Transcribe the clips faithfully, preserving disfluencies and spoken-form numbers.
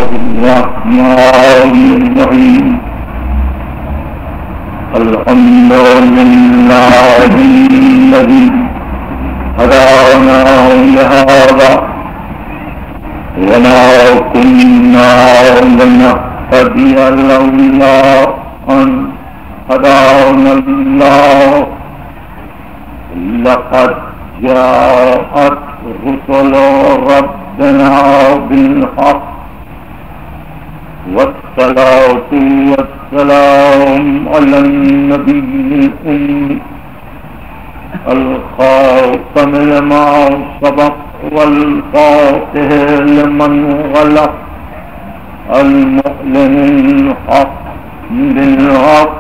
الرحمن الرحيم الحمد لله الذي هدانا لهذا وما كنا لنهتدي لولا أن هدانا الله لقد جاءت رسل ربنا بالحق والصلاة والسلام على النبي الأمي الخاتم لما سبق والفاتح لمن غلق المؤمن الحق بالحق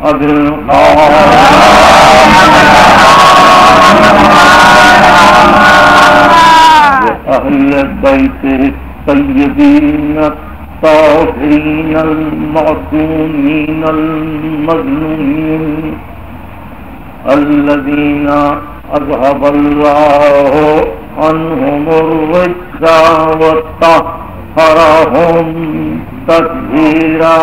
وأهل بيته الطيبين الطاهرين المعصومين المظلومين الذين أذهب الله عنهم الرجس وطهرهم تطهيرا.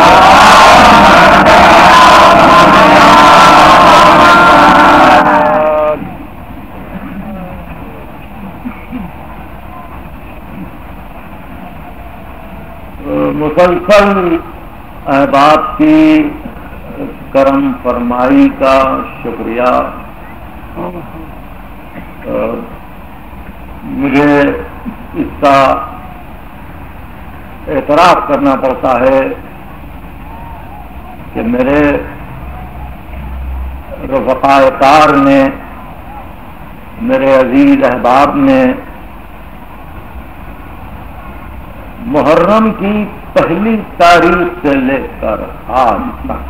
مسلسل احباب کی کرم فرمائی کا شکریہ. مجھے اس کا اعتراف کرنا پڑتا ہے کہ میرے رفقائے کار نے، میرے عزیز احباب نے محرم کی پہلی تاریخ سے لے کر آج تک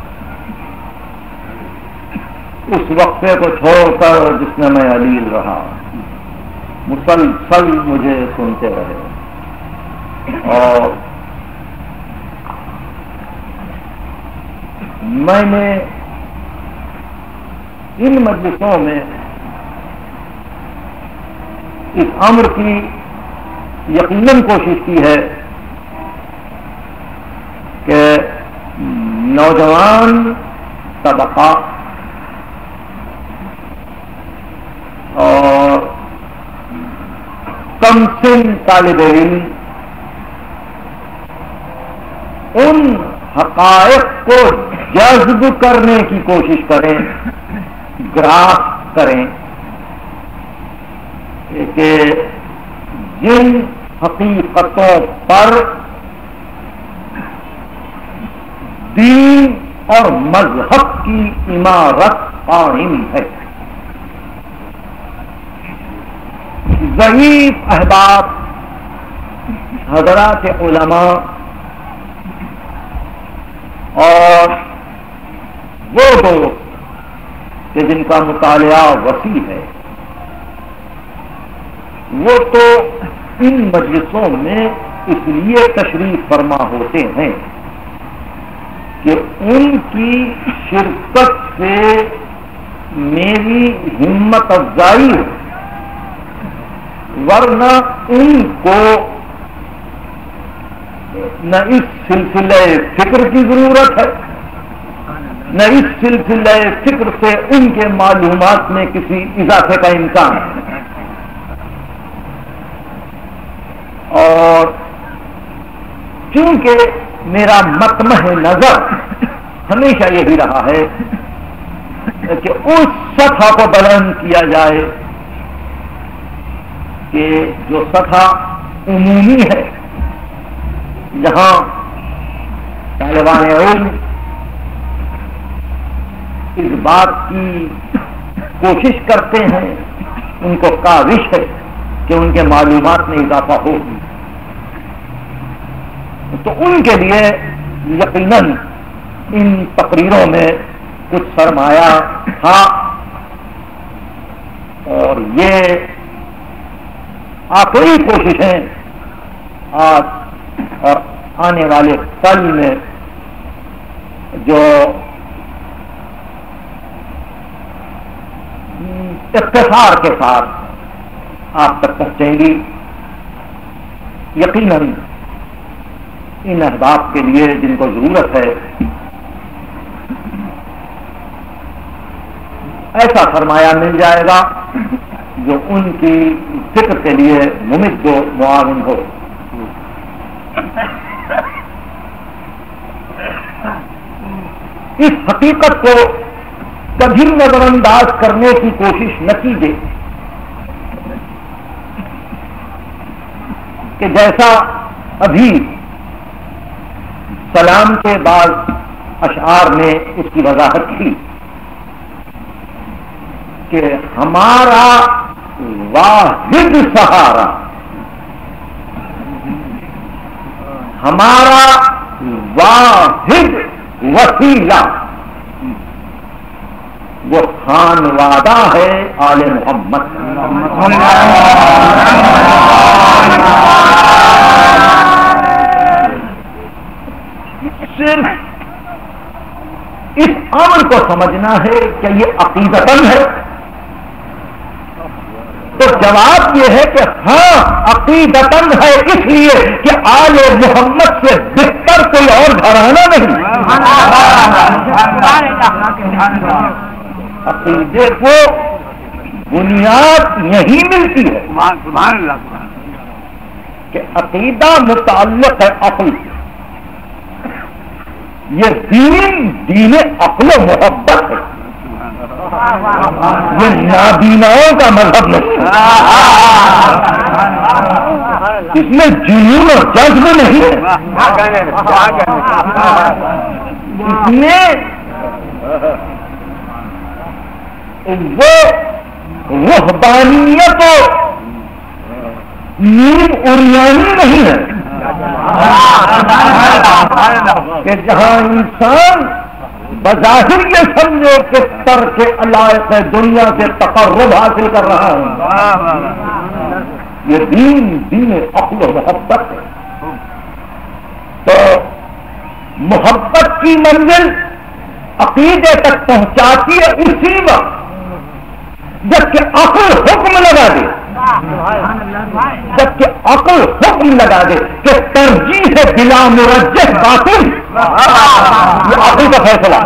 اس وقفے کو چھوڑ کر جس میں میں علیل رہا، مسلسل مجھے سنتے رہے اور میں نے ان مجلسوں میں اس امر کی یقیناً کوشش کی ہے کہ نوجوان طبقہ اور کم سن طالب علم ان حقائق کو جذب کرنے کی کوشش کریں، گراس کریں کہ جن حقیقتوں پر دین اور مذہب کی عمارت قائم ہے. ضعیف احباب، حضرات علماء اور وہ دوست کہ جن کا مطالعہ وسیع ہے، وہ تو ان مجلسوں میں اس لیے تشریف فرما ہوتے ہیں کہ ان کی شرکت سے میری ہمت افزائی ہو، ورنہ ان کو نہ اس سلسلہ فکر کی ضرورت ہے، نہ اس سلسلہ فکر سے ان کے معلومات میں کسی اضافے کا امکان ہے. اور چونکہ میرا مطمح نظر ہمیشہ یہی رہا ہے کہ اس سطح کو بلند کیا جائے کہ جو سطح عمومی ہے، جہاں طالبان علم اس بات کی کوشش کرتے ہیں، ان کو کاوش ہے کہ ان کے معلومات میں اضافہ ہو، تو ان کے لیے یقیناً ان تقریروں میں کچھ سرمایہ تھا. اور یہ آخری کوششیں آج اور آنے والے کل میں جو اختصار کے ساتھ آپ تک پہنچیں گی، یقیناً ان اہداف کے لیے جن کو ضرورت ہے ایسا سرمایہ مل جائے گا جو ان کی فکر کے لیے ممد و معاون ہو. اس حقیقت کو کبھی نظر انداز کرنے کی کوشش نہ کیجیے کہ جیسا ابھی سلام کے بعد اشعار میں اس کی وضاحت کی کہ ہمارا واحد سہارا، ہمارا واحد وسیلہ وہ خانوادہ ہے آل محمد. صرف اس امر کو سمجھنا ہے کہ یہ عقیدتاً ہے، تو جواب یہ ہے کہ ہاں عقیدتاً ہے، اس لیے کہ آل محمد سے بہتر کوئی اور گھرانہ نہیں. عقیدے کو بنیاد یہی ملتی ہے کہ عقیدہ متعلق ہے عقل. یہ دین دین عقل و محبت ہے، یہ نابیناؤں کا مذہب نہیں، اس میں جنون اور جذب نہیں ہے، اس میں وہ رہبانیت و نیم اریانی نہیں ہے کہ جہاں انسان بظاہر یہ سمجھے کہ ترک علائق دنیا سے تقرب حاصل کر رہا ہے. یہ دین دین عقل و محبت ہے. تو محبت کی منزل عقیدے تک پہنچاتی ہے اسی وقت جبکہ عقل حکم لگا دے، جبکہ عقل حکم لگا دے کہ ترجیح ہے بلا مرجح باطل. یہ عقل کا فیصلہ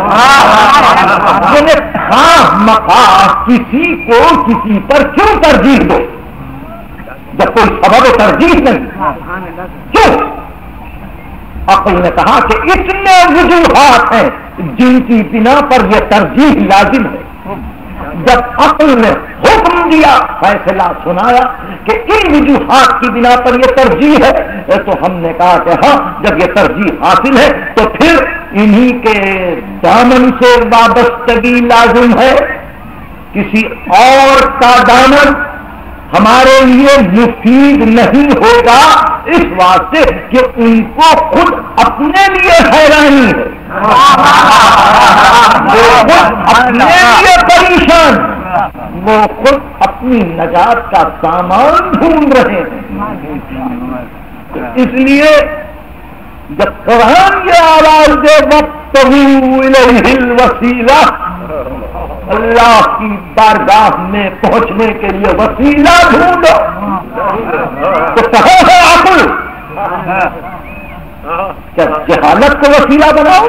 خواہ مخواہ کسی کو کسی پر کیوں ترجیح دو جب کوئی سبب ترجیح نہیں. کیوں؟ عقل نے کہا کہ اتنے وجوہات ہیں جن کی بنا پر یہ ترجیح لازم ہے. جب عقل نے حکم دیا، فیصلہ سنایا کہ ان وجوہات کی بنا پر یہ ترجیح ہے، تو ہم نے کہا کہ ہاں جب یہ ترجیح حاصل ہے تو پھر انہی کے دامن سے وابستگی لازم ہے. کسی اور کا دامن ہمارے لیے مفید نہیں ہوگا اس واسطے کہ ان کو خود اپنے لیے حیرانی ہے، وہ خود اپنے لیے پریشان، وہ خود اپنی نجات کا سامان ڈھونڈ رہے ہیں. اس لیے جب قرآن یہ آواز دے وابتغوا الیہ الوسیلہ، اللہ کی بارگاہ میں پہنچنے کے لیے وسیلہ ڈھونڈو، تو کہاں ہے عقل؟ کیا جہالت کو وسیلہ بناؤ،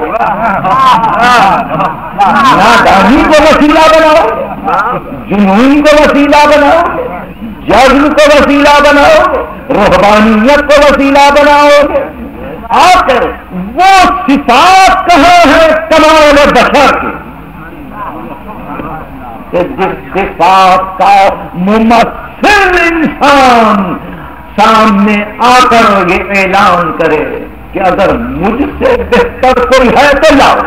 نادانی کو وسیلہ بناؤ، جنون کو وسیلہ بناؤ، جذب کو وسیلہ بناؤ، رہبانیت کو وسیلہ بناؤ؟ آخر وہ صفات کہاں ہے کمال بشر کی کہ جس صفات کا ممثل انسان سامنے آ کر یہ اعلان کرے کہ اگر مجھ سے بہتر کوئی ہے تو لاؤ،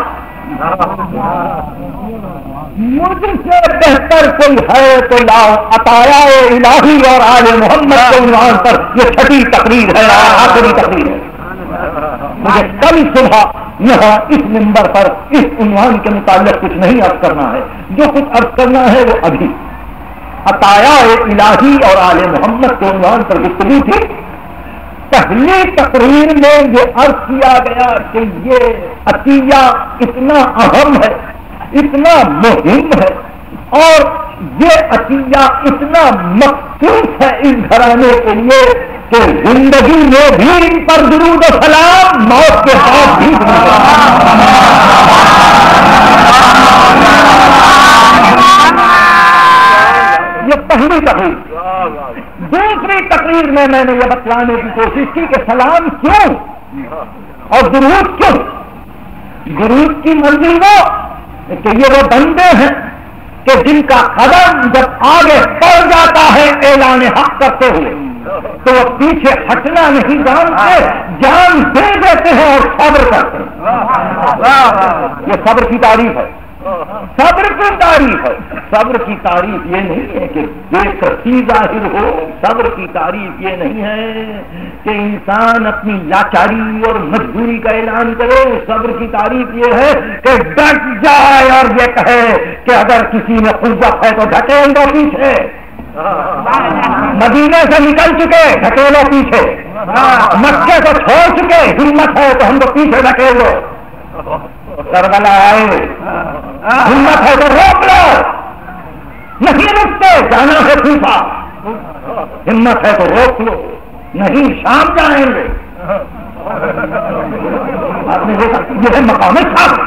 مجھ سے بہتر کوئی ہے تو لاؤ. عطایا الہی اور آل محمد کے عنوان پر یہ چھٹی تقریر ہے، آخری تقریر ہے. مجھے کل صبح یہاں اس منبر پر اس عنوان کے متعلق کچھ نہیں عرض کرنا ہے، جو کچھ عرض کرنا ہے وہ ابھی عطایا الہی اور آل محمد کے عنوان پر گفتگو تھی. پہلی تقریر میں یہ عرض کیا گیا کہ یہ عطیہ اتنا اہم ہے، اتنا مہم ہے، اور یہ عطیہ اتنا مخصوص ہے اس گھرانے کے لیے کہ زندگی میں بھی ان پر درود و سلام، موت کے بعد بھی یہ پہلی تقریر۔ دوسری تقریر میں میں نے یہ بتلانے کی کوشش کی کہ سلام کیوں اور درود کیوں۔ درود کی منزل وہ کہ یہ وہ بندے ہیں کہ جن کا قدم جب آگے بڑھ جاتا ہے اعلان حق کرتے ہوئے تو وہ پیچھے ہٹنا نہیں جانتے، جان دے دیتے ہیں اور صبر کرتے ہیں۔ یہ صبر کی تعریف ہے، صبر کی تعریف ہے۔ صبر کی تعریف یہ نہیں ہے کہ بے کسی ظاہر ہو، صبر کی تعریف یہ نہیں ہے کہ انسان اپنی لاچاری اور مجبوری کا اعلان کرے، صبر کی تعریف یہ ہے کہ ڈٹ جائے اور یہ کہے کہ اگر کسی میں قوت ہے تو ڈھکیل دو پیچھے، مدینے سے نکل چکے ڈھکیلو پیچھے، مکے کو چھوڑ چکے ہمت ہے تو ہم کو پیچھے ڈھکیل دو، کربلا آئے ہمت ہے تو روک لو، نہیں رکتے جانا ہے کوفہ، ہمت ہے تو روک لو، نہیں شام جائیں گے۔ آپ نے دیکھا یہ ہے مقام صبر،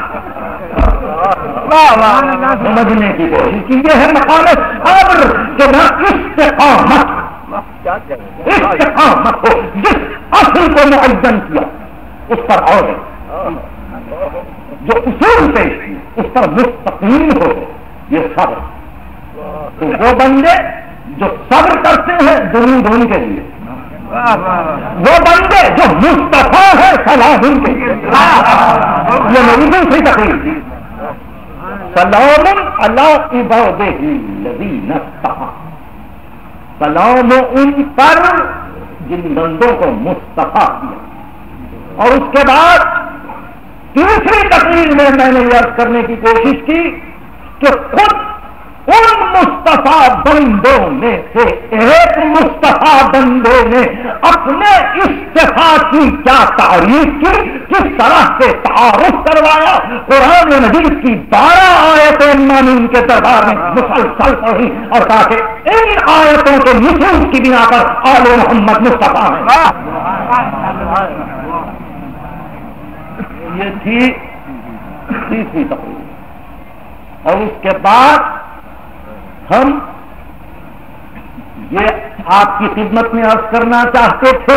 سمجھنے کی کوشش کی، یہ ہے مقام صبر کہ نہ استقامت استقامت ہو، جس اصل کو معین کیا اس پر اور ہے، جو اصول پیش کی اس پر مستقیم ہو، یہ صبر۔ تو وہ بندے جو صبر کرتے ہیں درود ان کے لیے، وہ بندے جو مصطفیٰ ہے سلام ان کے لیے۔ یہ میری دوسری تقریر تھی، سلام علی عبادہ الذین اصطفیٰ، سلام ان پر جن بندوں کو مصطفیٰ کیا۔ اور اس کے بعد تیسری تقریر میں میں نے یاد کرنے کی کوشش کی کہ خود ان مصطفیٰ بندوں میں سے ایک مصطفیٰ بندے نے اپنے استفاء کی کیا تعریف کی، کس طرح سے تعارف کروایا، قرآن مجید کی بارہ آیتیں میں نے ان کے دربار میں مسلسل پڑھی اور کہا کہ ان آیتوں کے نصوص کی بنا پر آل محمد مصطفیٰ ہیں۔ یہ تھی تیسری تقریر۔ اور اس کے بعد ہم یہ آپ کی خدمت میں عرض کرنا چاہتے تھے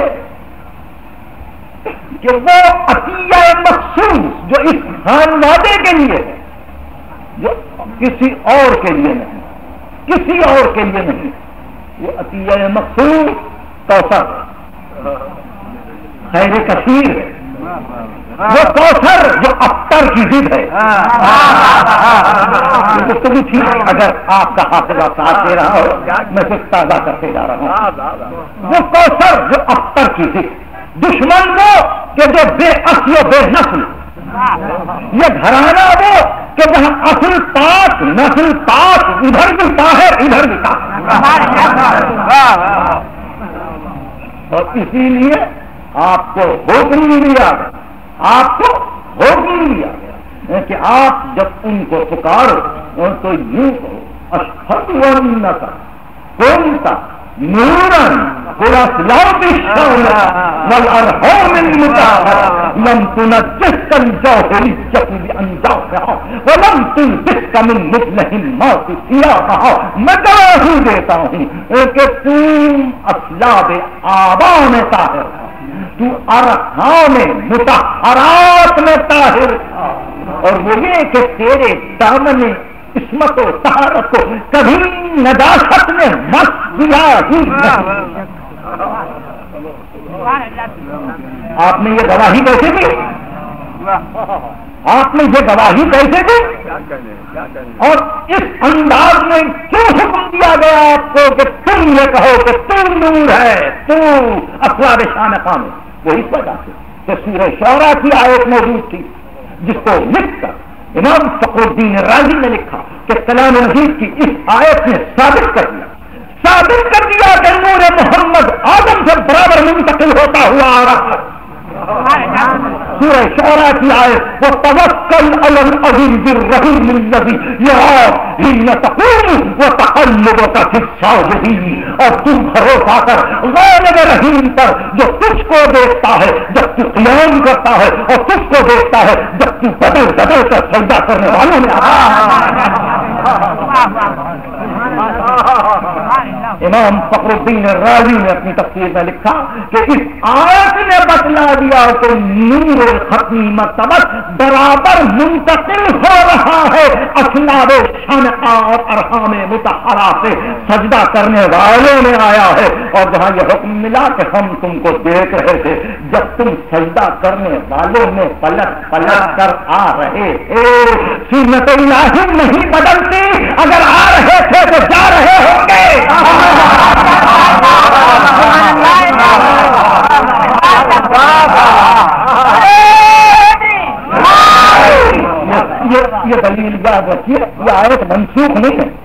کہ وہ عطیہ مخصوص جو اس خانوادے کے لیے ہے، جو کسی اور کے لیے نہیں، کسی اور کے لیے نہیں، وہ عطیہ مخصوص کوثر خیر کثیر ہے، وہ کوثر جو ابتر کی ضد ہے۔ گفتگو تھی، اگر آپ کا حافظہ ساتھ دے رہا ہو میں صرف تازہ کرتے جا رہا ہوں۔ وہ کوثر جو ابتر کی ضد، دشمن وہ کہ جو بے اصل و بے نسل، یہ گھرانہ وہ کہ جہاں اصل پاک نسل پاک، ادھر بھی طاہر ادھر بھی طاہر۔ اور اسی لیے آپ کو حکم دیا گیا، آپ کو حکم دیا گیا کہ آپ جب ان کو پکارو تو یوں کہو اشہد انک کنت نورا خلصت الشمس والارحام المطهرة لم تنجسك الجاهلية بانجاسها ولم تلبسك من مثله الناس ثيابها۔ میں گواہی دیتا ہوں کہ تم اسلاب آبا میں طاہر تھا، تو ارحام مطہرات میں طاہر تھا، اور وہ یہ کہ تیرے دامن عصمت و طہارت کو کبھی نجاست نے مس دیا ہی نہیں۔ آپ نے یہ گواہی کیسے دی؟ آپ نے یہ گواہی کیسے دی؟ اور اس انداز میں کیوں حکم دیا گیا آپ کو کہ تم یہ کہو کہ تم نور ہے، تو اسرار شان قام؟ وہ اس وجہ سے کہ سورہ شعراء کی آیت موجود تھی جس کو لکھ کر امام فخر الدین رازی نے لکھا کہ کلام مجید کی اس آیت نے ثابت کر دیا ثابت کر دیا کہ نور محمد آدم سے برابر منتقل ہوتا ہوا آ رہا ہے۔ سورہ شعراء کی آیت وتوکل علی العزیز الرحیم الذی یراک حین تقوم وتقلبک فی الساجدین، اور تم بھروسہ کر غالب رحیم پر جو تجھ کو دیکھتا ہے جب تو قیام کرتا ہے اور تجھ کو دیکھتا ہے جب تو بدل بدل کر سجدہ کرنے والوں میں آتا ہے۔ امام فخر الدین الرازی نے اپنی تفسیر میں لکھا کہ اس آیت نے بتلا دیا کہ نور الختمی مرتبہ برابر منتقل ہو رہا ہے اسناد شنقا اور ارحام مطہرہ سے سجدہ کرنے والوں میں آیا ہے، اور جہاں یہ حکم ملا کہ ہم تم کو دیکھ رہے تھے جب تم سجدہ کرنے والوں میں پلٹ پلٹ کر آ رہے تھے، سنت الہی نہیں بدلتی، اگر آ رہے تھے تو جا رہے ہوں گے۔ یہ دلیل یاد رکھیے، یہ آیت منسوخ نہیں ہے،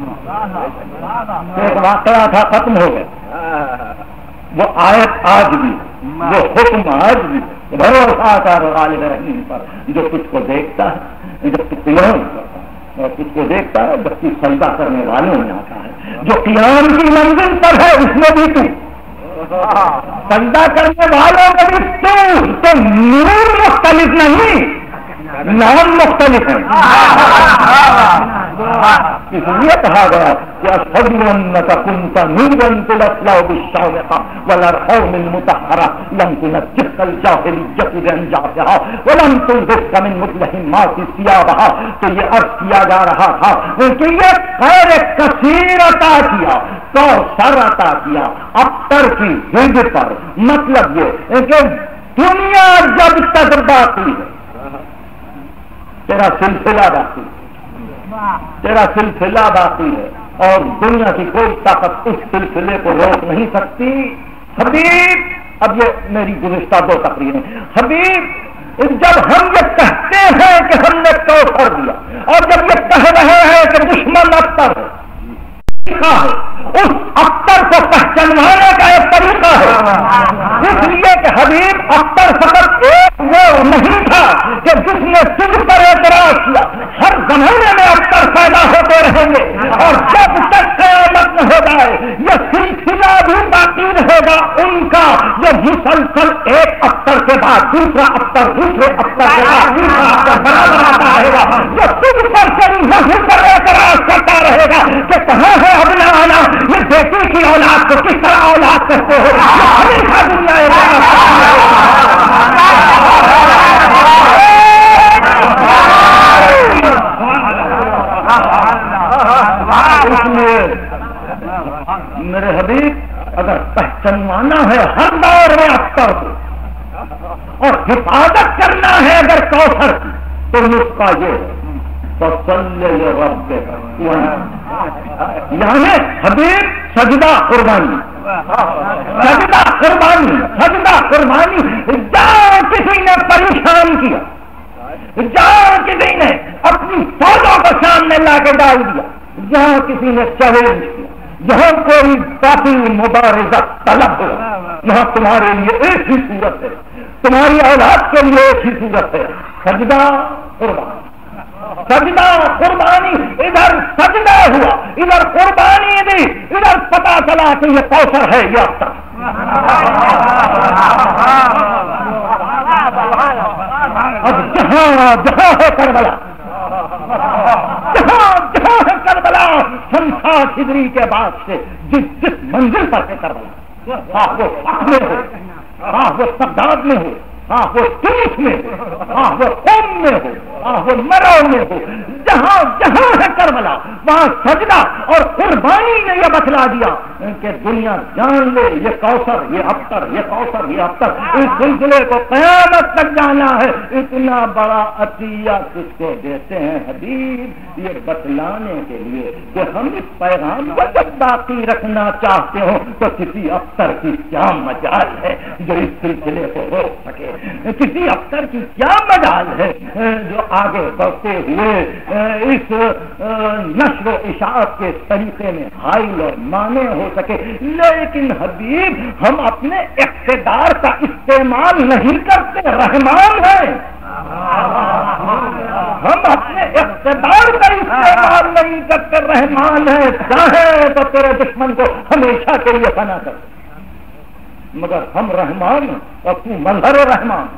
ایک واقعہ تھا ختم ہو گیا، وہ آیت آج بھی، وہ حکم آج بھی بھروسہ کر غالب رحیم پر جو کچھ کو دیکھتا ہے جب تو قیام کرتا ہے اور کچھ کو دیکھتا ہے جب تو سجدہ کرنے والوں میں آتا ہے، جو قیام کی منزل پر ہے اس میں بھی تو سجدہ کرنے والوں میں بھی تو تو نور مختلف نہیں نام مختلف ہے، اس لیے کہا گیا کہ اشہد انک کنت نورا تلألأ بالشامخة والارحام المطہرة لم تنجسك الجاہلیة بانجاسها ولم تلبسك من مدلحمات ثيابها، تو یہ عرض کیا جا رہا تھا کہ یہ خیر کثیر عطا کیا، کوثر عطا کیا ابتر کی زند پر، مطلب یہ کہ دنیا جب تک باقی ہے تیرا سلسلہ باقی تیرا سلسلہ باقی ہے اور دنیا کی کوئی طاقت اس سلسلے کو روک نہیں سکتی۔ حبیب، اب یہ میری گزشتہ دو تقریریں، حبیب جب ہم یہ کہتے ہیں کہ ہم نے کوثر دیا اور جب یہ کہہ رہے ہیں کہ دشمن ابتر ہے، اس ابتر کو پہچانوانے کا ایک طریقہ ہے، اس لیے کہ حبیب ابتر فقط ایک وہ نہیں تھا کہ جس نے تجھ پر اعتراض کیا، ہر زمانے میں ابتر پیدا ہوتے رہیں گے اور جب تک قیامت نہ ہو جائے یہ سلسلہ بھی باقی رہے گا ان کا، یہ مسلسل ایک ابتر کے بعد دوسرا ابتر، دوسرے ابتر کے بعد دوسرا ابتر برابر آتا رہے گا، یہ تجھ پر چلی نہیں پر اعتراض کرتا رہے گا کہ کہاں ہے ابنا آنا، یہ بیٹی کی اولاد کو کس طرح اولاد کہتے ہو، ہمیشہ دنیا اس لیے میرے حبیب اگر پہچانوانا ہے ہر دور میں ابتر کو اور حفاظت کرنا ہے اگر کوثر کی تو نسخہ یہ ہے فصلی رب، یعنی حبیب سجدہ قربانی، سجدہ قربانی، سجدہ قربانی، جہاں کسی نے پریشان کیا، جہاں کسی نے اپنی فوجوں کو سامنے لا کے ڈال دیا، جہاں کسی نے چیلنج کیا، جہاں کوئی باقی مبارزہ طلب ہو، یہاں تمہارے لیے ایک ہی صورت ہے، تمہاری اولاد کے لیے ایک ہی صورت ہے، سجدہ قربانی، سجدہ قربانی، ادھر سجدہ ہوا ادھر قربانی دی، ادھر پتا چلا کہ یہ کوثر ہے یہ ابتر۔ اب جہاں جہاں ہے کربلا، جہاں جہاں ہے کربلا، شمشا خدری کے بعد سے جس جس منزل پر ہے کربلا، ہاں وہ حق میں ہو، ہاں وہ بغداد میں ہو، ہاں وہ تونس میں ہو، ہاں وہ قوم میں ہو، ہاں وہ مرو میں ہو، جہاں جہاں ہے کربلا وہاں سجدہ اور قربانی نے یہ بتلا دیا کہ دنیا جان لے یہ کوثر یہ ابتر، یہ کوثر یہ ابتر، اس سلسلے کو قیامت تک جانا ہے۔ اتنا بڑا عطیہ کس کو دیتے ہیں حبیب؟ یہ بتلانے کے لیے کہ ہم اس پیغام کو جب باقی رکھنا چاہتے ہو تو کسی ابتر کی کیا مجال ہے جو اس سلسلے کو روک سکے، کسی ابتر کی کیا مجال ہے جو آگے بڑھتے ہوئے اس نشر و اشاعت کے طریقے میں حائل اور مانع ہو سکے، لیکن حبیب ہم اپنے اقتدار کا استعمال نہیں کرتے، رحمان ہیں، ہم اپنے اقتدار کا استعمال نہیں کرتے، رحمان ہے، چاہے تو تیرے دشمن کو ہمیشہ کے لیے فنا کر، مگر ہم رحمان اور تو مظہر رحمان۔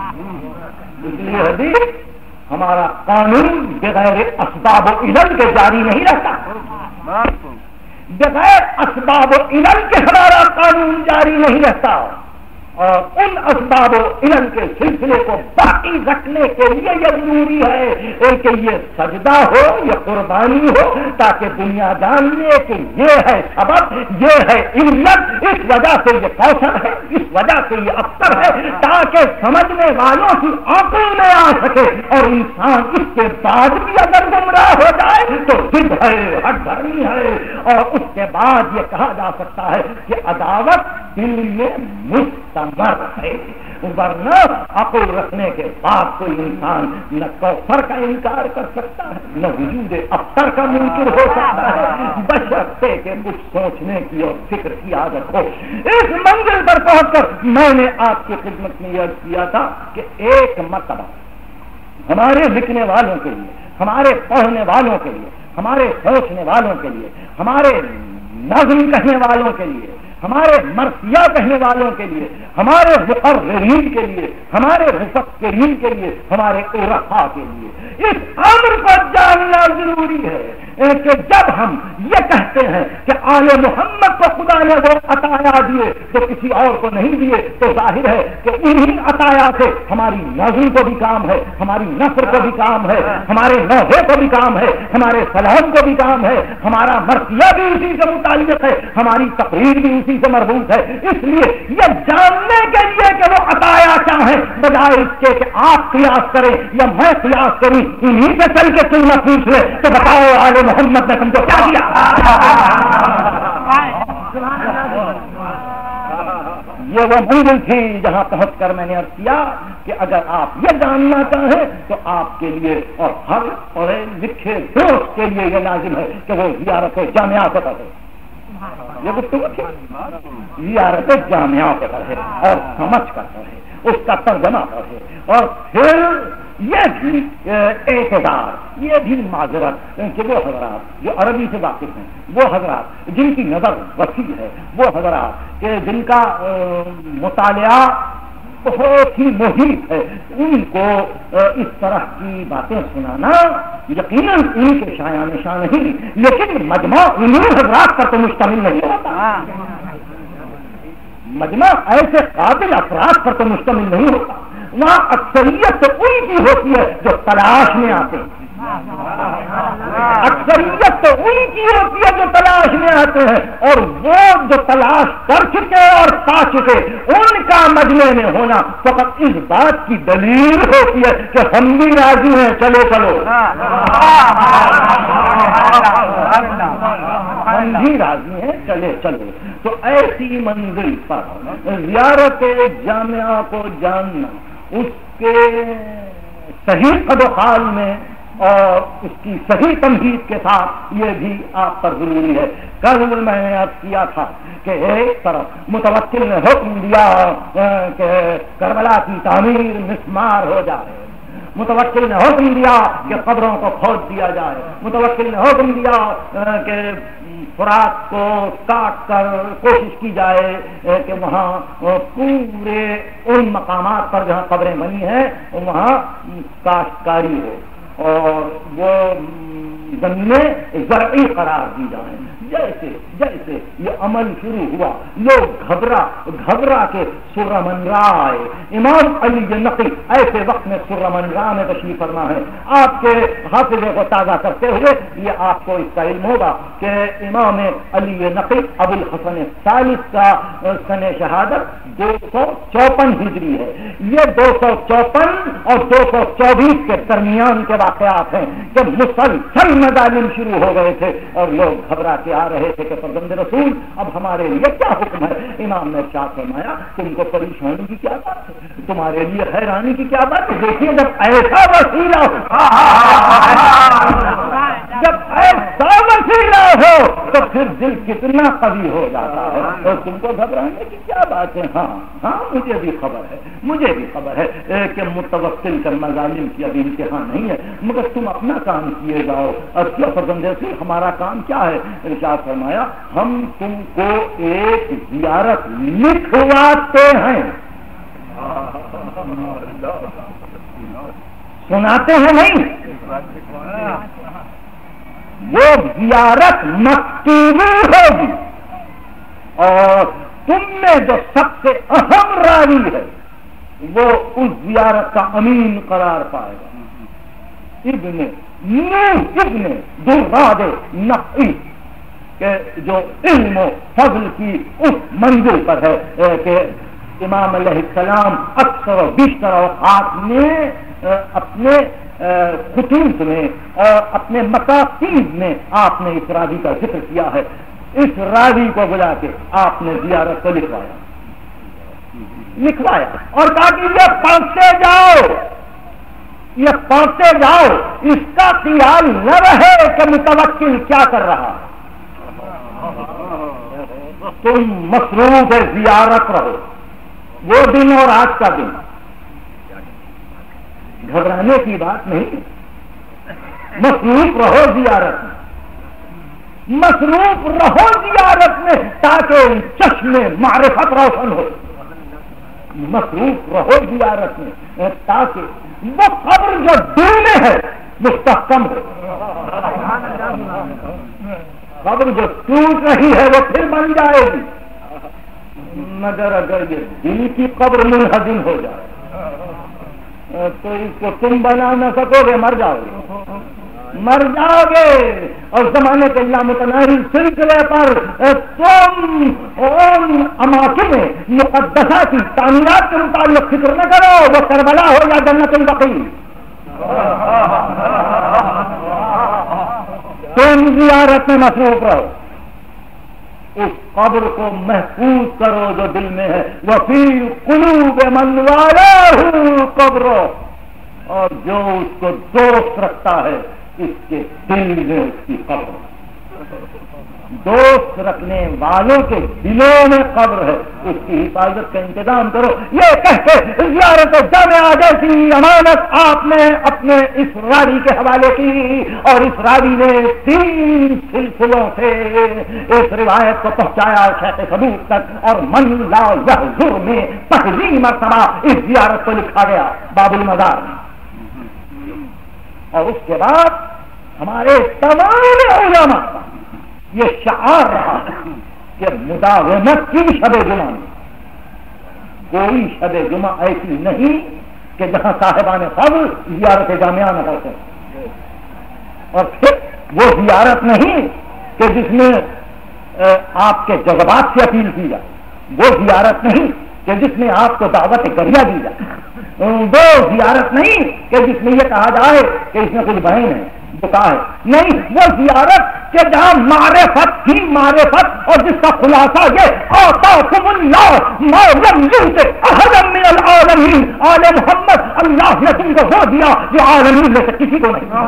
اس لیے حدیث ہمارا قانون بغیر اسباب و علل کے جاری نہیں رہتا، بغیر اسباب و علل کے ہمارا قانون جاری نہیں رہتا، اور ان اسباب و علل کے سلسلے کو باقی رکھنے کے لیے یہ ضروری ہے کہ یہ سجدہ ہو، یہ قربانی ہو، تاکہ دنیا جان لے کہ یہ ہے سبب، یہ ہے علت، اس وجہ سے یہ کوثر ہے، اس وجہ سے یہ افسر ہے، تاکہ سمجھنے والوں کی آنکھوں میں آ سکے، اور انسان اس کے بعد بھی اگر گمراہ ہو جائے تو ضد ہے، ہٹ دھرمی ہے، اور اس کے بعد یہ کہا جا سکتا ہے کہ عداوت دل میں مستمر ہے، ورنہ عقل رکھنے کے بعد کوئی انسان نہ کوثر کا انکار کر سکتا ہے، نہ وجود افسر کا منکر ہو سکتا ہے، بشرطے کہ کچھ سوچنے کی اور فکر کی عادت ہو۔ اس منزل پر پہنچ کر میں نے آپ کی خدمت میں عرض کیا تھا کہ ایک مرتبہ ہمارے لکھنے والوں کے لیے، ہمارے پڑھنے والوں کے لیے، ہمارے سوچنے والوں کے لیے، ہمارے نظم کہنے والوں کے لیے، ہمارے مرثیہ کہنے والوں کے لیے، ہمارے مقررین کے لیے، ہمارے مفکرین کے لیے، ہمارے عرفاء کے لیے اس امر کو جاننا ضروری ہے کہ جب ہم یہ کہتے ہیں کہ آل محمد کو خدا نے وہ عطایا دیے تو کسی اور کو نہیں دیے، تو ظاہر ہے کہ انہی عطایا سے ہماری نظم کو بھی کام ہے، ہماری نثر کو بھی کام ہے، ہمارے نوحے کو بھی کام ہے، ہمارے سلام کو بھی کام ہے، ہمارا مرثیہ بھی اسی سے متعلق ہے، ہماری تقریر بھی اسی سے مربوط ہے۔ اس لیے یہ جاننے کے لیے کہ وہ عطایا کیا ہے، بجائے اس کے کہ آپ قیاس کریں یا میں قیاس کروں، انہی سے چل کے تم نہ پوچھ لے تو بتاؤ آل محمد نے تم کو کیا دیا۔ یہ وہ منزل تھی جہاں پہنچ کر میں نے عرض کیا کہ اگر آپ یہ جاننا چاہیں تو آپ کے لیے اور ہر پڑھے لکھے دوست کے لیے یہ لازم ہے کہ وہ زیارت جامعہ کو کرے، یہ گفتگو تھی، زیارت جامعہ کو کرے اور سمجھ کر کرے، اس کا ترجمہ کرے، اور پھر یہ بھی اعتدار، یہ بھی معذرت کہ وہ حضرات جو عربی سے واقف ہیں، وہ حضرات جن کی نظر وسیع ہے، وہ حضرات کہ جن کا مطالعہ بہت ہی محیط ہے، ان کو اس طرح کی باتیں سنانا یقیناً ان کے شایان نشان نہیں، لیکن مجمع انہیں حضرات پر تو مشتمل نہیں ہوتا، مجمع ایسے قابل افراد پر تو مشتمل نہیں ہوتا، وہاں اکثریت تو ان کی ہوتی ہے جو تلاش میں آتے ہیں، اکثریت تو ان کی ہوتی ہے جو تلاش میں آتے ہیں، اور وہ جو تلاش کر چکے اور پا چکے ان کا مجمع میں ہونا فقط اس بات کی دلیل ہوتی ہے کہ ہم بھی راضی ہیں، چلو چلو ہم بھی راضی ہیں، چلے چلو۔ تو ایسی منزل پر زیارت جامعہ کو جاننا، اس کے صحیح قد و حال میں اور اس کی صحیح تمہید کے ساتھ یہ بھی آپ پر ضروری ہے۔ کل میں نے عرض کیا تھا کہ ایک طرف متوکل نے حکم دیا کہ کربلا کی تعمیر مسمار ہو جائے، متوکل نے حکم دیا کہ قبروں کو کھود دیا جائے، متوکل نے حکم دیا کہ فرات کو کاٹ کر کوشش کی جائے کہ وہاں پورے ان مقامات پر جہاں قبریں بنی ہیں وہاں کاشتکاری ہو اور وہ زمینیں زرعی قرار دی جائیں۔ جیسے جیسے یہ عمل شروع ہوا لوگ گھبرا گھبرا کے سرہ منرا آئے۔ امام علی نقی ایسے وقت میں سرہ منرا میں تشریف فرما ہے۔ آپ کے حافظے کو تازہ کرتے ہوئے یہ آپ کو اس کا علم ہوگا کہ امام علی نقی ابو الحسن الثالث کا سن شہادت دو سو چوپن ہجری ہے۔ یہ دو سو چوپن اور دو سو چوبیس کے درمیان کے واقعات ہیں جب مسلسل مظالم شروع ہو گئے تھے اور لوگ گھبرا کے آ رہے تھے کہ فرزند رسول اب ہمارے لیے کیا حکم ہے۔ امام نے ارشاد فرمایا تم کو پریشانی کی کیا بات ہے، تمہارے لیے حیرانی کی کیا بات ہے، دیکھیے جب ایسا وسیلہ ہو تو پھر دل کتنا قوی ہو جاتا ہے. اور تم کو گھبرانے کی کیا بات ہے؟ ہاں ہاں مجھے بھی خبر ہے مجھے بھی خبر ہے کہ متوکل کا مظالم کی ابھی امتحان نہیں ہے، مگر تم اپنا کام کیے جاؤ. اور کیا فرزندے سے ہمارا کام کیا ہے؟ ارشاد فرمایا ہم تم کو ایک زیارت لکھواتے ہیں، سناتے ہیں نہیں. وہ زیارت مکتوبی ہوگی اور تم میں جو سب سے اہم راوی ہے وہ اس زیارت کا امین قرار پائے گا. ابن نوح ابن دراد نقی کہ جو علم و فضل کی اس منزل پر ہے کہ امام علیہ السلام اکثر و بیشتر اوقات میں اپنے خطوط میں اور اپنے مقاصد میں آپ نے اس راوی کا ذکر کیا ہے. اس راوی کو بلا کے آپ نے زیارت کو لکھوایا لکھوایا اور کہا کہ یہ پڑھتے جاؤ یہ پڑھتے جاؤ، اس کا خیال نہ رہے کہ متوکل کیا کر رہا، تم مصروف زیارت رہو. وہ دن اور آج کا دن گھبرانے کی بات نہیں، مصروف رہو زیارت میں، مصروف رہو زیارت میں تاکہ چشم معرفت روشن ہو. مصروف رہو زیارت میں تاکہ وہ قبر جو دل میں ہے مستحکم ہو. قبر جو ٹوٹ رہی ہے وہ پھر بن جائے گی، مگر اگر یہ دل کی قبر منہدم ہو جائے تو اس کو تم بنا نہ سکو گے، مر جاؤ گے مر جاؤ گے. اور زمانے کے اللہ متناہی سلسلے پر تم ان اماکن مقدسہ کی تعمیرات کے متعلق فکر نہ کرو، وہ کربلا ہو یا جنت البقیع. تم زیارت میں مصروف رہو، اس قبر کو محفوظ کرو جو دل میں ہے. وفی قلوب من والہ قبر، اور جو اس کو دوست رکھتا ہے اس کے دل میں اس کی قبر. دوست رکھنے والوں کے دلوں میں قبر ہے، اس کی حفاظت کا انتظام کرو. یہ کہہ کے زیارت جامعہ جیسی امانت آپ نے اپنے اس راوی کے حوالے کی، اور اس راوی نے تین سلسلوں سے اس روایت کو پہنچایا شیخ صدوق تک، اور من لا یحضر میں پہلی مرتبہ اس زیارت کو لکھا گیا باب المزار میں. اور اس کے بعد ہمارے تمام علماء کا یہ شعار رہا کہ مداومت کی شب جمعہ میں کوئی شب جمعہ ایسی نہیں کہ جہاں صاحبان فضل زیارت جامعہ نہ کرتے. اور پھر وہ زیارت نہیں کہ جس میں آپ کے جذبات سے اپیل کی جائے، وہ زیارت نہیں کہ جس میں آپ کو دعوت گریہ دی جائے، وہ زیارت نہیں کہ جس میں یہ کہا جائے کہ اس میں کچھ بہن ہے بتا ہے، نہیں، وہ زیارت کہ جہاں معرفت ہی معرفت، اور جس کا خلاصہ یہ آتاکم اللہ ما لم یؤت احدا من العالمین، آل محمد اللہ نے تم کو وہ دیا جو عالمین میں سے کسی کو نہیں.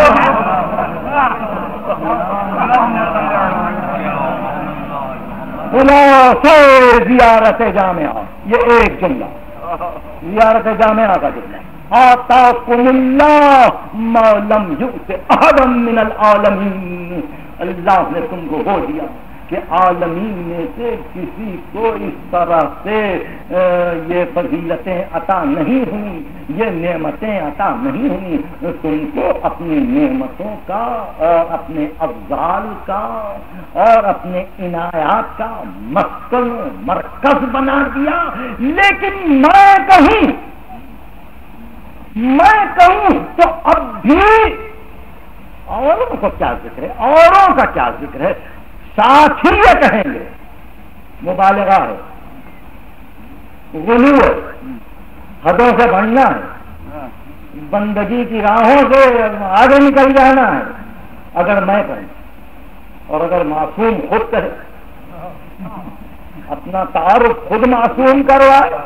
خلاصہ زیارت جامعہ، یہ ایک جملہ زیارت جامعہ کا جملہ. آتاکم اللہ ما لم یؤت احدا من العالمین، اللہ نے تم کو وہ دیا کہ عالمین میں سے کسی کو اس طرح سے یہ فضیلتیں عطا نہیں ہوئی، یہ نعمتیں عطا نہیں ہوئی. تم کو اپنی نعمتوں کا اور اپنے افضال کا اور اپنے عنایات کا مسکن مرکز بنا دیا. لیکن میں کہوں میں کہوں تو اب بھی اوروں کو کیا ذکر ہے، اوروں کا کیا ذکر ہے، ساتھ ہی یہ کہیں گے مبالغہ ہے، غلو ہے، حدوں سے بڑھنا ہے، بندگی کی راہوں سے آگے نکل جانا ہے. اگر میں کہوں اور اگر معصوم خود کہے، اپنا تعارف خود معصوم کروائے،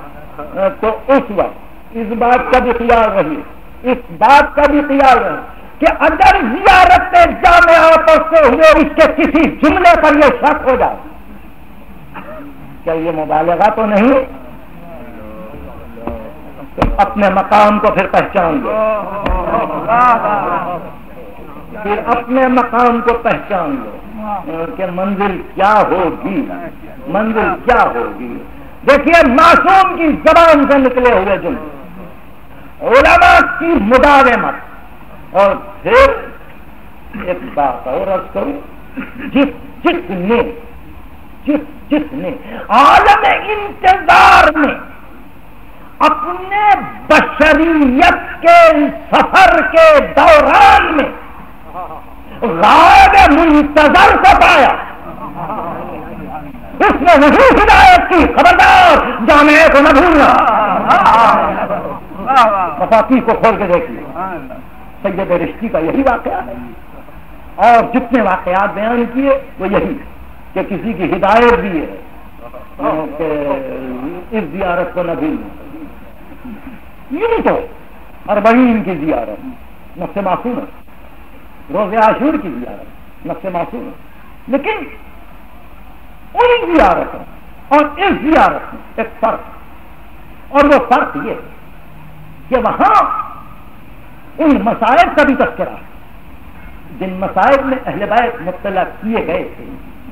تو اس وقت اس بات کا بھی خیال رہیے اس بات کا بھی خیال رہے کہ اگر زیارت جامعہ پڑھتے ہوئے اس کے کسی جملے پر یہ شک ہو جائے کیا یہ مبالغہ تو نہیں؟ تو اپنے مقام کو پھر پہچان لو، پھر اپنے مقام کو پہچان لو کہ منزل کیا ہوگی، منزل کیا ہوگی۔ دیکھیے معصوم کی زبان سے نکلے ہوئے جملے، علماء کی مداومت، اور پھر ایک بات اور عرض کروں، جس جس نے جس جس نے عالم انتظار میں اپنے بشریت کے سفر کے دوران میں غائب منتظر کو پایا، اس نے نہیں ہدایت کی، خبردار جامعے کو نہ بھولنا۔ مفاتیح کو کھول کے دیکھیے، سید رشتی کا یہی واقعہ ہے، اور جتنے واقعات بیان کیے وہ یہی کہ کسی کی ہدایت بھی ہے کہ اس زیارت کو نہ بھولنا۔ یوں تو اربعین کی زیارت نفس معصوم ہے، روز عاشور کی زیارت نفس معصوم ہے، لیکن ان زیارتوں اور اس زیارت میں ایک فرق، اور وہ فرق یہ کہ وہاں ان مسائل کا بھی تذکرہ ہے جن مسائل میں اہل بیت مطلع کیے گئے تھے،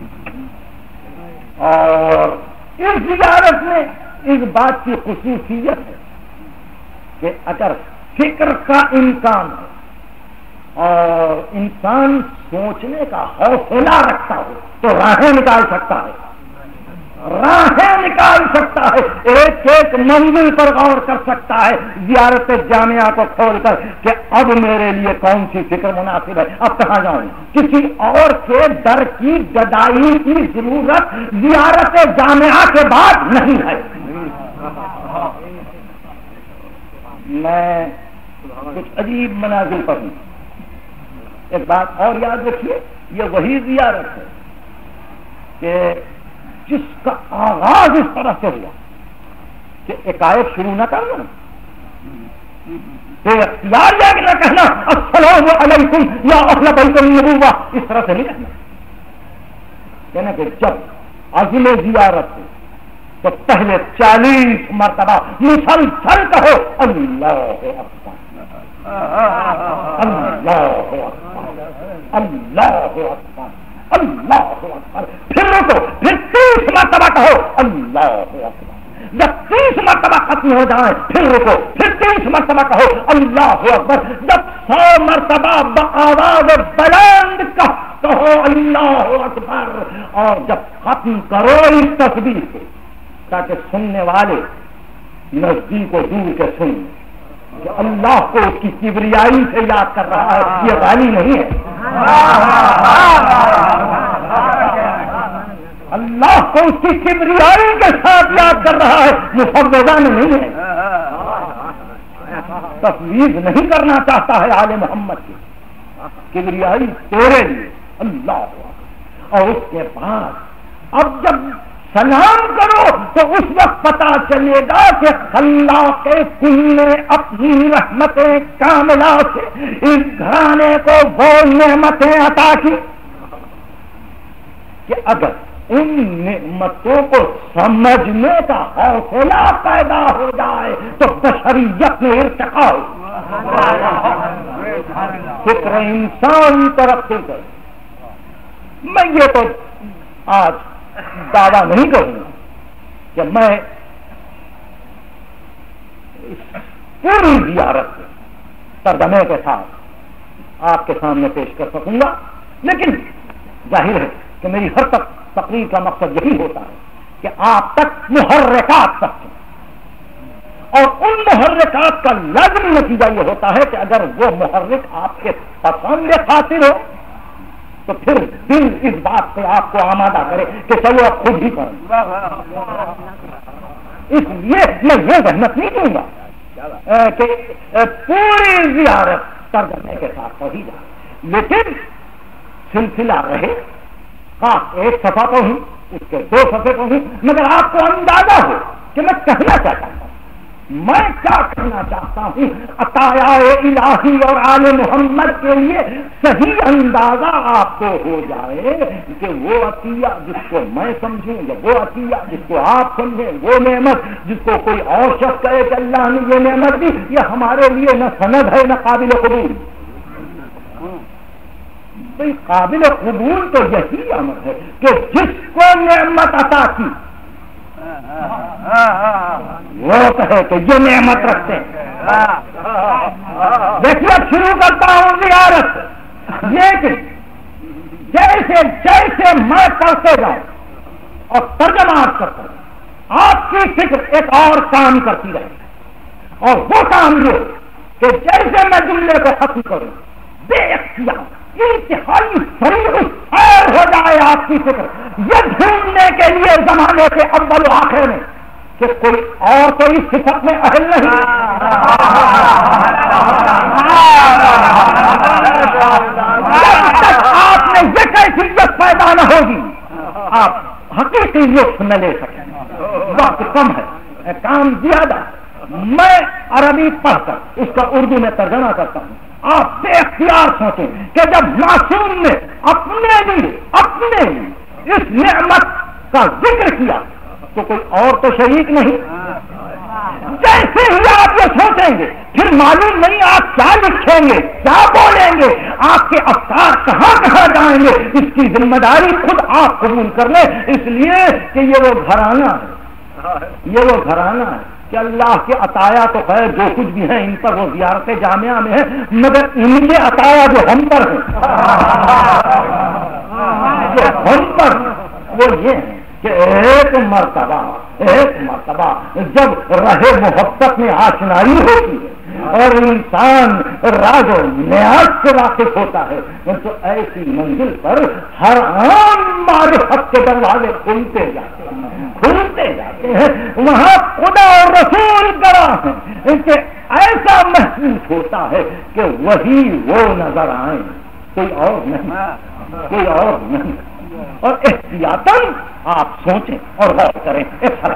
اور اس زیارت میں اس بات کی خصوصیت ہے کہ اگر فکر کا امکان ہے اور انسان سوچنے کا حوصلہ رکھتا ہو تو راہیں نکال سکتا ہے، راہیں نکال سکتا ہے، ایک ایک منزل پر غور کر سکتا ہے زیارت جامعہ کو کھول کر کہ اب میرے لیے کون سی فکر مناسب ہے، اب کہاں جاؤں۔ کسی اور کے در کی گدائی کی ضرورت زیارت جامعہ کے بعد نہیں ہے۔ میں کچھ عجیب مناظر پر ہوں۔ ایک بات اور یاد رکھیے، یہ وہی زیارت ہے کہ جس کا آغاز اس طرح سے ہوا کہ ایکائک شروع نہ کرنا، بے اختیار جا کے نہ کہنا السلام علیکم یا اہل بیت النبوہ، اس طرح سے نہیں کہنا، کہنا کہ جب عزم زیارت ہو تو پہلے چالیس مرتبہ مسلسل کہو اللہ اکبر اللہ اکبر اللہ اکبر اللہ اکبر، پھر رکو، پھر تیس مرتبہ کہو اللہ اکبر، جب تیس مرتبہ ختم ہو جائے پھر رکو، پھر تیس مرتبہ کہو اللہ اکبر، جب سو مرتبہ بآواز بلند کہو اللہ اکبر، اور جب ختم کرو اس تسبیح سے تاکہ سننے والے نزدیک و دور کے سن کہ اللہ کو اس کی کبریائی سے یاد کر رہا ہے، یہ غالی نہیں ہے، اللہ کو اس کی کبریائی کے ساتھ یاد کر رہا ہے، مفوضانہ نہیں ہے، تفویض نہیں کرنا چاہتا ہے آل محمد کی، کبریائی تیرے لیے اللہ، اور اس کے بعد اب جب سلام کرو تو اس وقت پتا چلے گا کہ خلاق کل نے اپنی رحمتیں کاملہ سے اس گھرانے کو وہ نعمتیں عطا کی کہ اگر ان نعمتوں کو سمجھنے کا حوصلہ پیدا ہو جائے تو بشریت میں ارتقا ہو، فکر انسان ترقی کرے۔ میں یہ تو آج دعویٰ نہیں کروں گا کہ میں پوری زیارت ترجمے کے ساتھ آپ کے سامنے پیش کر سکوں گا، لیکن ظاہر ہے کہ میری ہر تک تقریر کا مقصد یہی ہوتا ہے کہ آپ تک محرکات تک، اور ان محرکات کا لازمی نتیجہ یہ ہوتا ہے کہ اگر وہ محرک آپ کے پسند خاطر ہو تو پھر دل اس بات سے آپ کو آمادہ کرے کہ چلو آپ خود ہی کریں۔ اس لیے میں یہ زحمت نہیں دوں گا کہ پوری زیارت ترجمے کے ساتھ پڑھی جائے، لیکن سلسلہ رہے، ہاں ایک صفحہ پڑھوں اس کے دو صفحے پڑھوں، مگر آپ کو اندازہ ہو کہ میں کہنا کیا چاہتا ہوں، میں کیا کرنا چاہتا ہوں عطایا الہی اور آل محمد کے لیے صحیح اندازہ آپ کو ہو جائے کہ وہ عطیہ جس کو میں سمجھوں یا وہ عطیہ جس کو آپ سمجھیں، وہ نعمت جس کو کوئی اور شخص کہے کہ اللہ نے یہ نعمت دی، یہ ہمارے لیے نہ سند ہے نہ قابل قبول۔ بھئی قابل قبول تو یہی امر ہے کہ جس کو نعمت عطا کی وہ کہے کہ یہ نعمت رکھتے ہیں۔ دیکھیے شروع کرتا ہوں زیارت، لیکن جیسے جیسے میں پڑھتے جاؤں اور ترجمات کرتا ہوں آپ کی فکر ایک اور کام کرتی رہے، اور وہ کام یہ کہ جیسے میں جملے کو ختم کروں بے اختیار انتہائی سریع خیر ہو جائے آپ کی فکر یہ ڈھونڈنے کے لیے زمانے کے اول و آخر میں کہ کوئی اور کوئی صفت میں اہل نہیں، جب تک آپ میں یہ کیفیت پیدا نہ ہوگی آپ حقیقی لطف نہ لے سکیں۔ وقت کم ہے، کام زیادہ، میں عربی پڑھ کر اس کا اردو میں ترجمہ کرتا ہوں۔ آپ بے اختیار سوچیں کہ جب معصوم نے اپنے لیے اپنے لیے اس نعمت کا ذکر کیا تو کوئی اور تو شریک نہیں۔ جیسے ہی آپ یہ سوچیں گے پھر معلوم نہیں آپ کیا لکھیں گے، کیا بولیں گے، آپ کے افکار کہاں کہاں جائیں گے، اس کی ذمہ داری خود آپ قبول کر لیں، اس لیے کہ یہ وہ گھرانہ ہے، یہ وہ گھرانہ ہے کہ اللہ کے عطایا تو خیر جو کچھ بھی ہیں ان پر وہ زیارت جامعہ میں ہے، مگر ان کے عطایا جو ہم پر ہیں جو ہم پر وہ یہ ہے کہ ایک مرتبہ ایک مرتبہ جب راہ محبت میں آشنائی ہوتی ہے اور انسان راز و نیاز سے واقف ہوتا ہے تو ایسی منزل پر ہر عام معرفت کے دروازے کھلتے جاتے ہیں کھلتے جاتے ہیں وہاں خدا اور رسول گواہ ہیں کہ ایسا محسوس ہوتا ہے کہ وہی وہ نظر آئیں، کوئی اور نہیں، کوئی اور نہیں۔ اور احتیاطاً آپ سوچیں اور غور کریں۔ ایسا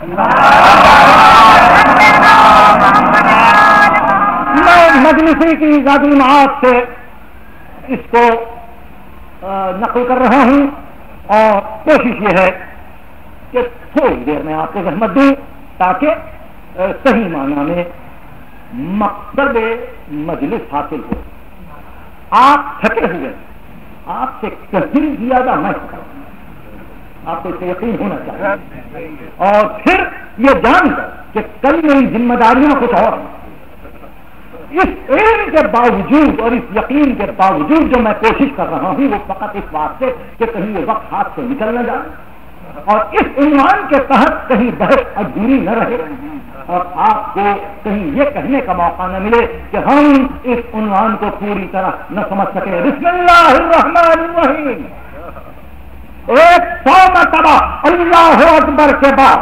میں مجلسی کی ذاتی معاد سے اس کو نقل کر رہا ہوں اور کوشش یہ ہے کہ تھوڑی دیر میں آپ کو زحمت دوں تاکہ صحیح معنی میں مقصد مجلس حاصل ہو۔ آپ تھکے ہوئے، آپ سے کہیں زیادہ میں آپ کو یقین ہونا چاہیے، اور پھر یہ جان کر کہ کل میری ذمہ داریاں کچھ اور ہیں۔ اس علم کے باوجود اور اس یقین کے باوجود جو میں کوشش کر رہا ہوں وہ فقط اس بات سے کہ کہیں یہ وقت ہاتھ سے نکل نہ جائے اور اس عنوان کے تحت کہیں بحث ادھوری نہ رہے اور آپ کو کہیں یہ کہنے کا موقع نہ ملے کہ ہم اس عنوان کو پوری طرح نہ سمجھ سکے۔ بسم اللہ الرحمن الرحیم، ایک سو مرتبہ اللہ اکبر کے بعد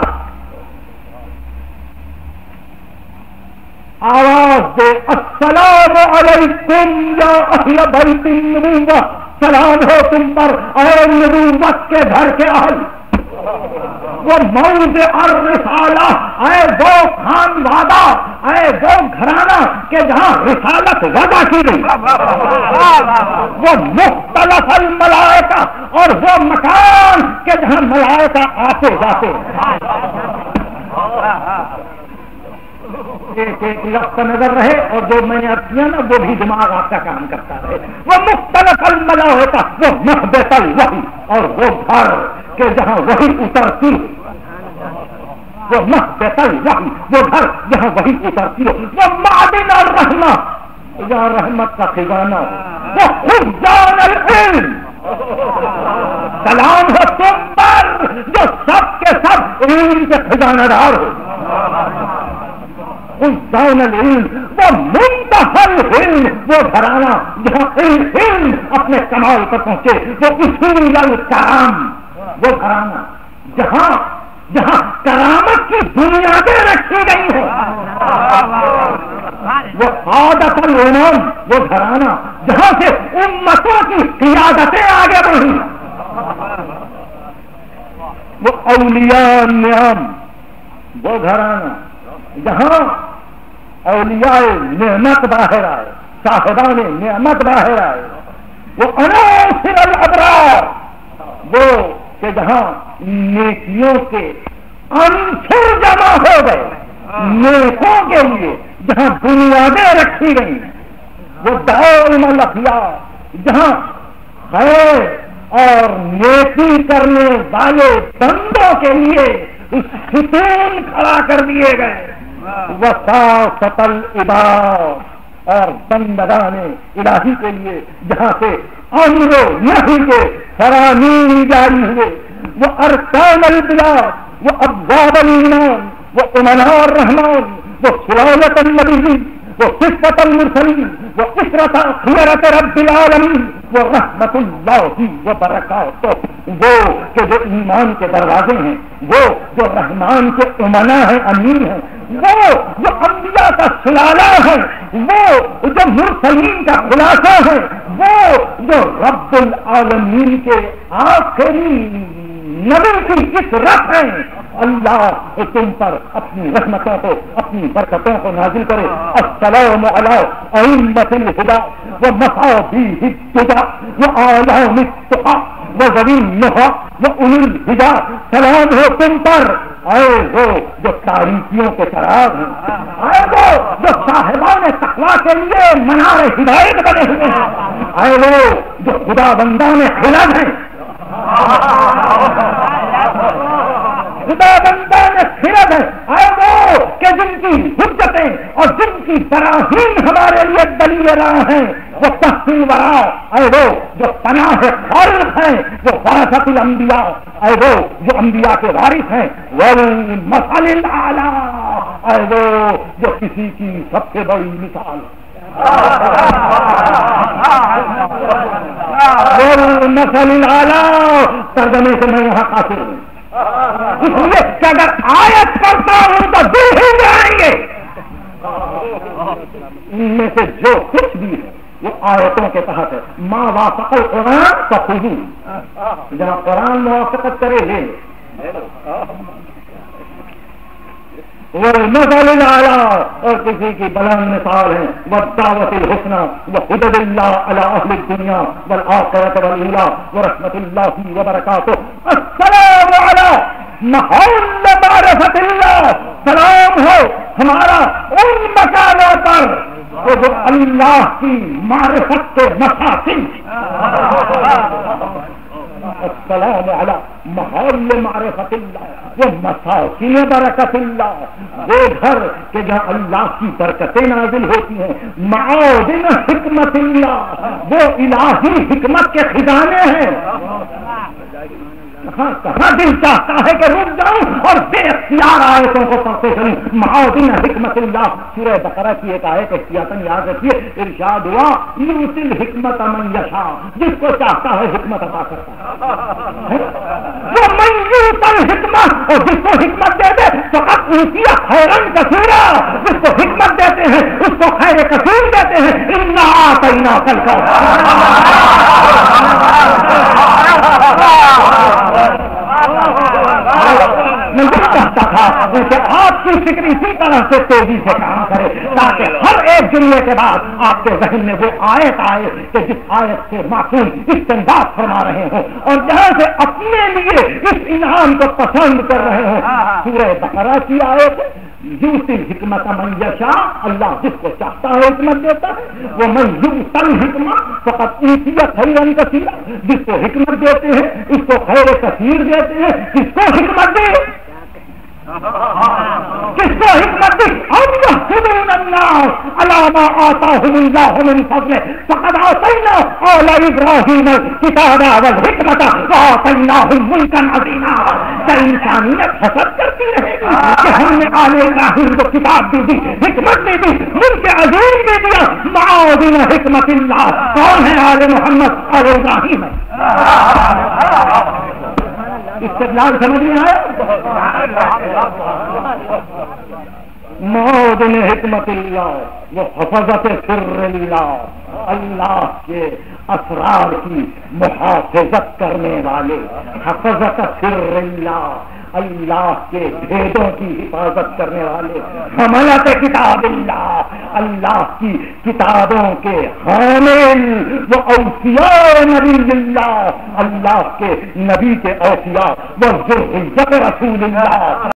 آواز دے السلام علیکم یا اہل بیت النبوہ، سلام ہو تم پر اے نبوت کے گھر کے اہل، وہ موضع الرسالہ، اے وہ خانوادہ، اے وہ گھرانہ کہ جہاں رسالت وضع کی گئی، وہ مختلف الملائکہ اور وہ مکان کہ جہاں ملائکہ آتے جاتے۔ ایک ایک لفظ نظر رہے اور جو میں نے اب کیا نا وہ بھی دماغ آپ کا کام کرتا رہے۔ وہ مختلف الملائکہ، وہ محبت الوحی، اور وہ گھر کہ جہاں وہی اترتی، وہ محبت الوحی، وہ گھر جہاں وہی اترتی ہو، وہ معدن الرحمہ جہاں رحمت کا خزانہ ہو، وہ خزان العلم، سلام ہو تم پر جو سب کے سب علم کے خزانہ دار ہو، خزان العلم، وہ منتہی العلم، وہ گھرانہ جہاں علم علم اپنے کمال پر پہنچے، وہ اصول الکرام، وہ گھرانہ جہاں جہاں کرامت کی بنیادیں رکھی گئی ہیں، وہ عادت الامم، وہ گھرانہ جہاں سے امتوں کی قیادتیں آگے بڑھی، وہ اولیاء النعم، وہ گھرانہ جہاں اولیاء نعمت باہر آئے، صاحبان نعمت باہر آئے، وہ عناصر الابرار، وہ کہ جہاں نیکیوں کے عنصر جمع ہو گئے، نیکوں کے لیے جہاں بنیادیں رکھی گئی، وہ دائم الاخیار، جہاں خیر اور نیکی کرنے والے بندوں کے لیے ستون کھڑا کر دیے گئے، وساطۃ العباد، اور بندگان الہی کے لیے جہاں سے امر و نہی کے فرامین جاری ہوئے، وہ ارکان البلاد، وہ ابواب الایمان، وہ امناء الرحمان، وہ سلالۃ النبیین، وہ صفۃ المرسلین، وہ عشرۃ خیرۃ رب العالمین، وہ رحمت اللہ و برکاتہ، وہ کہ جو ایمان کے دروازے ہیں، وہ جو رحمان کے امنا ہیں، امیر ہیں، وہ جو انبیاء کا سلالہ ہے، وہ جو مرسلین کا خلاصہ ہے، وہ جو رب العالمین کے آخری نبی کی عشرت ہے۔ اللہ تم پر اپنی رحمتوں کو، اپنی برکتوں کو نازل کرے۔ السلام علی ائمۃ الہدی و مصابیح الہدی و اعلام التقی و ذوی النہی و اولی الہدی، سلام ہو تم پر، اے وہ جو تاریکیوں کے چراغ ہیں، اے وہ جو صاحبان تقویٰ کے لیے منار ہدایت بنے ہوئے ہیں، اے وہ جو خدا بندان خلد ہیں، خدا بندان خرد ہے، اے وہ کہ جن کی حجتیں اور جن کی براہین ہمارے لیے دلیل راہ ہیں، وہ تحصیل ورا، اے وہ جو پناہ خالق ہیں، وہ وارثۃ الانبیاء، اے وہ جو انبیاء کے وارث ہیں، والمثل الاعلی، اے وہ جو کسی کی سب سے بڑی مثال، والمثل الاعلی۔ ترجمے سے میں یہاں قاصر ہوں، اس لیے کہ اگر آیت پڑھتا ہوں تو دل ہل جائیں گے، ان میں سے جو کچھ بھی ہے وہ آیتوں کے تحت ہے۔ ما وافق القرآن فخذوہ، جہاں قرآن موافقت کرے لے، والمثل الاعلی، اور کسی کی بلند مثال ہے، والدعوۃ الحسنی وحدد اللہ علی اہل الدنیا والآخرۃ والأولی ورحمۃ اللہ وبرکاتہ۔ السلام علی محل معرفت اللہ، سلام ہو ہمارا ان مکانوں پر وہ جو اللہ کی معرفت کے مساکن، السلام علی محل معرفت اللہ وہ مساکن برکت اللہ، وہ گھر کہ جہاں اللہ کی برکتیں نازل ہوتی ہیں، معادن حکمت اللہ، وہ الہی حکمت کے خزانے ہیں۔ کہاں کہاں دل چاہتا ہے کہ رک جاؤں اور بے اختیار آیتوں کو پڑھتے چلوں۔ معادن حکمت اللہ، سورہ بقرہ کی ایک آیت احتیاطاً یاد رکھیے، ارشاد ہوا یؤتی الحکمت من یشاء، جس کو چاہتا ہے حکمت عطا کرتا ہے، وہ من یؤتی الحکمت، اور جس کو حکمت دے دے فقط اوتی خیرن کثیرا، جس کو حکمت دیتے ہیں اس کو خیر کثیر دیتے ہیں۔ انا اعطیناک الکوثر، میں یہ چاہتا تھا کہ آپ کی فکر اسی طرح سے تیزی سے کام کرے تاکہ ہر ایک جملے کے بعد آپ کے ذہن میں وہ آیت آئے کہ جس آیت سے معقول استنباط فرما رہے ہوں اور جہاں سے اپنے لیے اس انعام کو پسند کر رہے ہوں۔ سورہ بقرہ کی آیت یؤتی الحکمت من یشاء، اللہ جس کو چاہتا ہے حکمت دیتا ہے، وہ من یؤتی الحکمت فقط اوتی خیرا کثیرا، جس کو حکمت دیتے ہیں اس کو خیر کثیر دیتے ہیں۔ کس کو حکمت دے، کس کو حکمت دی؟ ام یحسدون الناس علی ما آتاہم اللہ من فضلہ فقد آتینا آل ابراہیم الکتاب والحکمۃ وآتیناہم ملکا عظیما۔ کیا انسانیت حسد کرتی رہے گی کہ ہم نے آل ابراہیم کو کتاب بھی دی، حکمت بھی دی، ملک عظیم بھی دیا؟ معادن حکمت اللہ کون ہے؟ آل محمد، آل ابراہیم ہے۔ استدلال سمجھ میں آیا؟ معادن حکمت اللہ وہ حفظت سر اللہ، اللہ کے اسرار کی محافظت کرنے والے، حفظت سر اللہ، اللہ کے بھیدوں کی حفاظت کرنے والے، حملت کتاب اللہ، اللہ کی کتابوں کے حامل، وہ اوصیاء نبی اللہ، اللہ کے نبی کے اوصیاء، وہ ذریت رسول اللہ۔